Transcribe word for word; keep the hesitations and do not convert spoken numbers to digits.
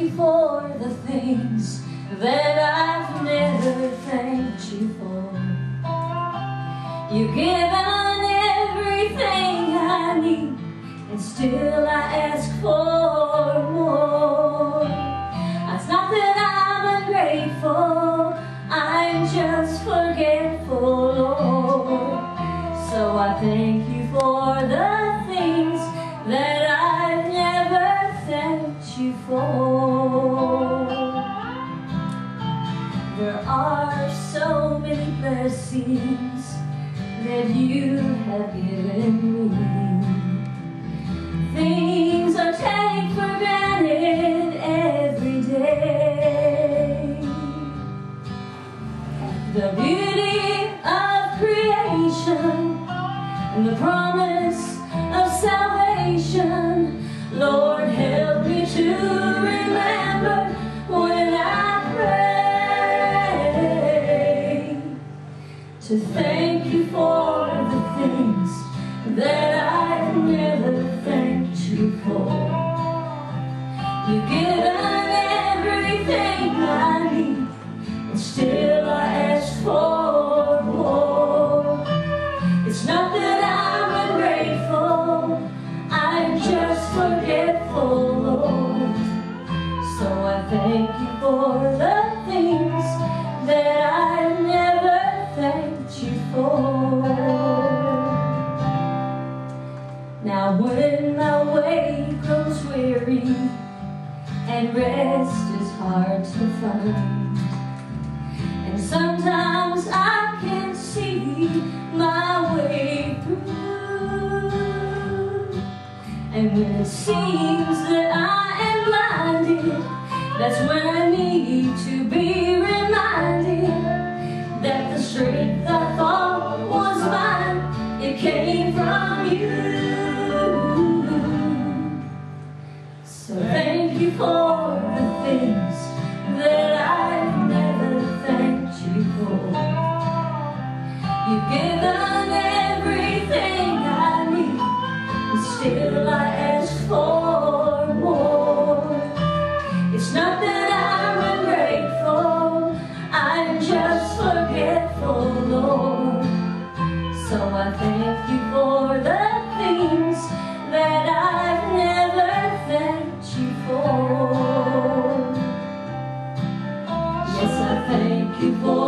you for the things that I've never thanked you for. You've given everything I need, and still I ask for more. It's not that I'm ungrateful, I'm just forgetful, Lord. So I thank you for the things that I've never thanked you for. There are so many blessings that you have given me. Things I take for granted every day. The beauty of creation and the promise of salvation. Lord, help me to remember when I pray, to thank you for the things that I've never thanked you for. You've given everything I need, and still I ask for more. It's not that I'm ungrateful, I'm just forgetful, Lord. So I thank you for the things that I've never thanked you for. Now when my way grows weary and rest is hard to find, and sometimes I can't see my way through, and when it seems that I am blinded, that's when I need to be reminded that the strength I thought was mine, it came from you. So thank you for the things that I've never thanked you for. You've given everything I need, and still I ask for more. It's not that I'm ungrateful, I'm just forgetful, Lord. So I thank you for the things that I've never thanked you for. Yes, I thank you for